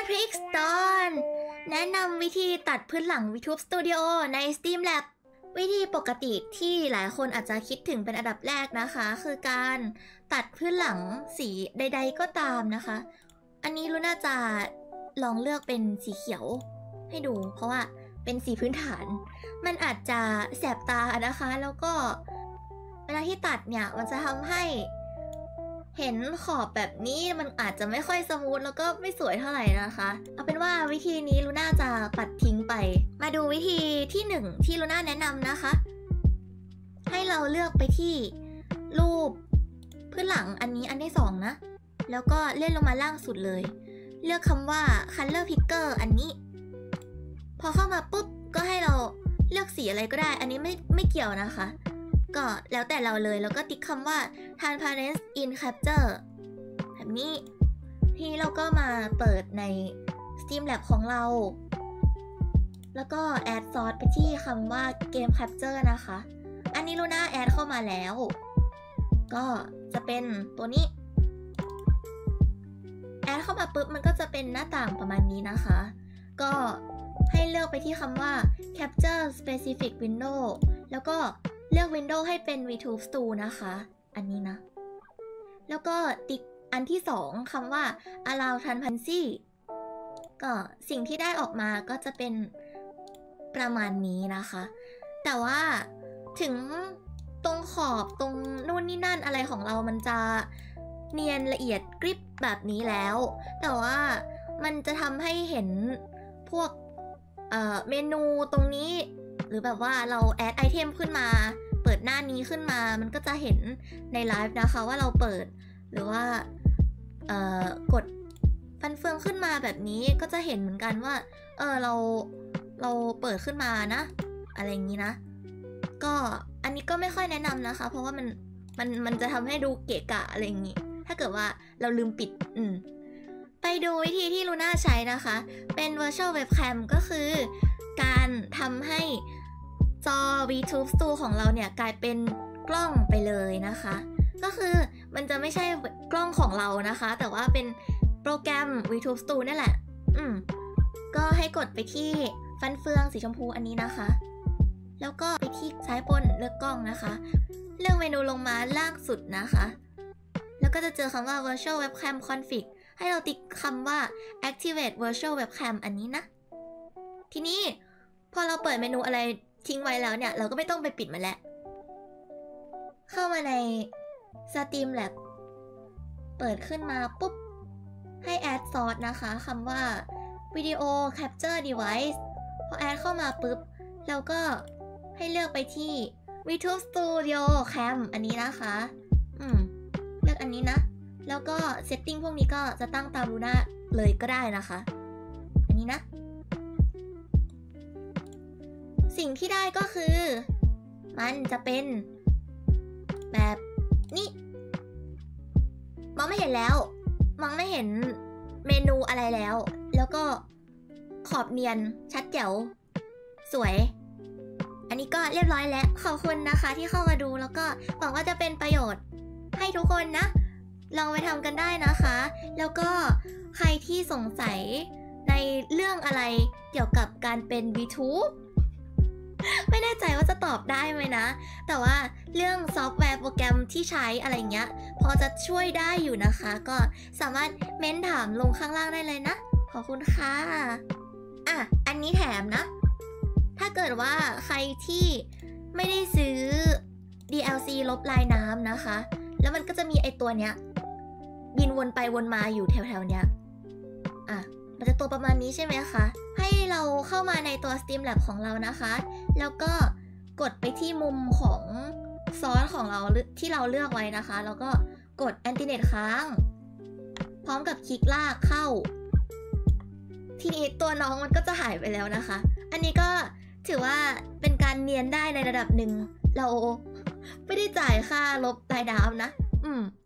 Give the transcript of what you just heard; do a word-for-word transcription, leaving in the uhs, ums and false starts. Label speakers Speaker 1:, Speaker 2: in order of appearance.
Speaker 1: Tricks ตอนแนะนำวิธีตัดพื้นหลัง VTube Studio ใน Streamlabs วิธีปกติที่หลายคนอาจจะคิดถึงเป็นอันดับแรกนะคะคือการตัดพื้นหลังสีใดๆก็ตามนะคะอันนี้ลูน่าจะลองเลือกเป็นสีเขียวให้ดูเพราะว่าเป็นสีพื้นฐานมันอาจจะแสบตานะคะแล้วก็เวลาที่ตัดเนี่ยมันจะทำให้เห็นขอบแบบนี้มันอาจจะไม่ค่อยสมูทแล้วก็ไม่สวยเท่าไหร่นะคะเอาเป็นว่าวิธีนี้ลูน่าจะปัดทิ้งไปมาดูวิธีที่หนึ่งที่ลูน่าแนะนำนะคะให้เราเลือกไปที่รูปพื้นหลังอันนี้อันที่สองนะแล้วก็เลื่อนลงมาล่างสุดเลยเลือกคำว่า color picker อันนี้พอเข้ามาปุ๊บก็ให้เราเลือกสีอะไรก็ได้อันนี้ไม่ไม่เกี่ยวนะคะก็แล้วแต่เราเลยแล้วก็ติ๊กคำว่า transparent in capture แบบนี้ทีนี้เราก็มาเปิดใน Streamlabs ของเราแล้วก็ add source ไปที่คำว่า game capture นะคะอันนี้ลูน่าแอดเข้ามาแล้วก็จะเป็นตัวนี้แอดเข้ามาปุ๊บมันก็จะเป็นหน้าต่างประมาณนี้นะคะก็ให้เลือกไปที่คำว่า capture specific window แล้วก็เลือก window ให้เป็น VTube Studio นะคะอันนี้นะแล้วก็ติ๊กอันที่สองคำว่า allow transparency ก็สิ่งที่ได้ออกมาก็จะเป็นประมาณนี้นะคะแต่ว่าถึงตรงขอบตรงนู่นนี่นั่นอะไรของเรามันจะเนียนละเอียดกริบแบบนี้แล้วแต่ว่ามันจะทำให้เห็นพวกเอ่อเมนูตรงนี้หรือแบบว่าเราแอดไอเทมขึ้นมาเปิดหน้านี้ขึ้นมามันก็จะเห็นในไลฟ์นะคะว่าเราเปิดหรือว่าเอ่อกดฟันเฟืองขึ้นมาแบบนี้ก็จะเห็นเหมือนกันว่าเออเราเราเปิดขึ้นมานะอะไรอย่างนี้นะก็อันนี้ก็ไม่ค่อยแนะนำนะคะเพราะว่ามันมันมันจะทำให้ดูเกะกะอะไรอย่างนี้ถ้าเกิดว่าเราลืมปิดอืมไปดูวิธีที่ลูน่าใช้นะคะเป็น virtual webcam ก็คือการทำให้จอ VTube Studio ของเราเนี่ยกลายเป็นกล้องไปเลยนะคะก็คือมันจะไม่ใช่กล้องของเรานะคะแต่ว่าเป็นโปรแกรม VTube Studio นั่นแหละอืมก็ให้กดไปที่ฟันเฟืองสีชมพูอันนี้นะคะแล้วก็ไปที่ซ้ายบนเลือกกล้องนะคะเลือกเมนูลงมาล่างสุดนะคะแล้วก็จะเจอคำว่า virtual webcam config ให้เราติ๊กคำว่า activate virtual webcam อันนี้นะทีนี้พอเราเปิดเมนูอะไรทิ้งไว้แล้วเนี่ยเราก็ไม่ต้องไปปิดมันแล้วเข้ามาใน Streamlabs เปิดขึ้นมาปุ๊บให้ add source นะคะคำว่า video capture device พอ add เข้ามาปุ๊บเราก็ให้เลือกไปที่ VTube Studio Cam อันนี้นะคะอืมเลือกอันนี้นะแล้วก็ setting พวกนี้ก็จะตั้งตามลูน่าเลยก็ได้นะคะอันนี้นะสิ่งที่ได้ก็คือมันจะเป็นแบบนี้มองไม่เห็นแล้วมองไม่เห็นเมนูอะไรแล้วแล้วก็ขอบเนียนชัดแจ๋วสวยอันนี้ก็เรียบร้อยแล้วขอบคุณนะคะที่เข้ามาดูแล้วก็หวังว่าจะเป็นประโยชน์ให้ทุกคนนะลองไปทำกันได้นะคะแล้วก็ใครที่สงสัยในเรื่องอะไรเกี่ยวกับการเป็น VTube ไม่แน่ใจว่าจะตอบได้ไหมนะแต่ว่าเรื่องซอฟต์แวร์โปรแกรมที่ใช้อะไรเงี้ยพอจะช่วยได้อยู่นะคะก็สามารถเม้นถามลงข้างล่างได้เลยนะขอบคุณค่ะอ่ะอันนี้แถมนะถ้าเกิดว่าใครที่ไม่ได้ซื้อ ดี แอล ซี ลบลายน้ำนะคะแล้วมันก็จะมีไอตัวเนี้ยบินวนไปวนมาอยู่แถวๆเนี้ยอ่ะมันจะตัวประมาณนี้ใช่ไหมคะให้เราเข้ามาในตัว Streamlabs ของเรานะคะแล้วก็กดไปที่มุมของซอสของเราที่เราเลือกไว้นะคะแล้วก็กด Anti-Net ค้างพร้อมกับคลิกลากเข้าทีนี้ตัวน้องมันก็จะหายไปแล้วนะคะอันนี้ก็ถือว่าเป็นการเนียนได้ในระดับหนึ่งเราไม่ได้จ่ายค่าลบลายน้ำนะอืม